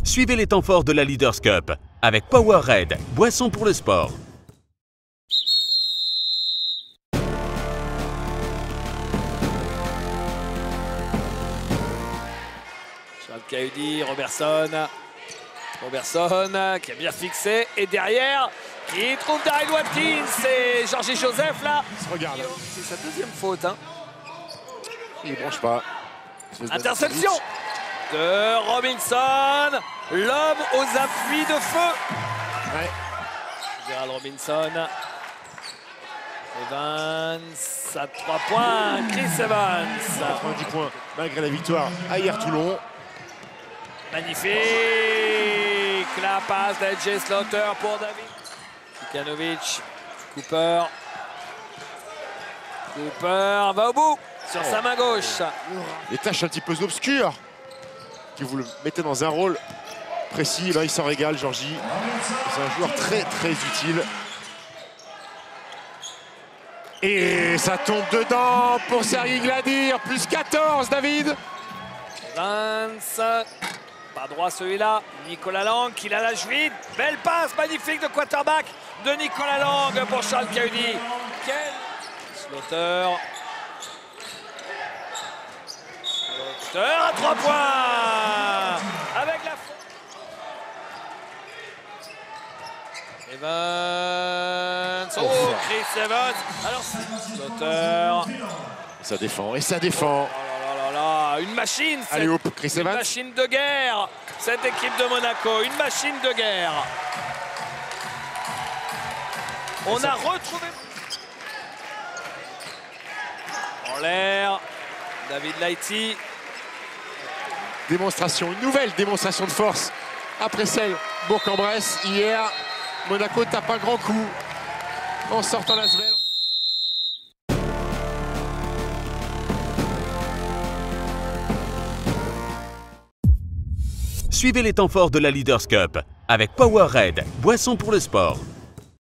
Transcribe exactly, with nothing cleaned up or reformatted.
Suivez les temps forts de la Leaders Cup avec Powerade, boisson pour le sport. Charles Cahudi, Robertson. Robertson qui a bien fixé. Et derrière, qui trouve Daryl Watkins. C'est Georgie Joseph là. Il se regarde. C'est sa deuxième faute. Hein. Il ne branche pas. Interception de Robinson. L'homme aux appuis de feu. Ouais. Gérald Robinson. Evans à trois points. Chris Evans. quatre-vingt-dix points malgré la victoire à hier Toulon. Magnifique. La passe d'A J Slaughter pour David. Kikanovic. Cooper. Cooper va au bout sur oh. sa main gauche. Les tâches un petit peu obscures qui vous le mettez dans un rôle précis. Là, il s'en régale, Georgie. C'est un joueur très, très utile. Et ça tombe dedans pour Sergi Gladir. Plus quatorze, David. Vince. Pas droit celui-là. Nicolas Lang, il a la vide. Belle passe magnifique de quarterback de Nicolas Lang pour Charles Cahudi. Quel Slaughter. Slaughter à trois points. Avec la Evans. Oh, Chris Evans. Alors, Slaughter. Ça défend et ça défend. Oh là là là, une machine. Allez hop, Chris Evans. Une machine de guerre. Cette équipe de Monaco, une machine de guerre. On a retrouvé. En l'air, David Laïti. Démonstration, une nouvelle démonstration de force après celle Bourg-en-Bresse hier. Monaco tape un grand coup en sortant la Svel. Suivez les temps forts de la Leaders Cup avec Powerade, boisson pour le sport.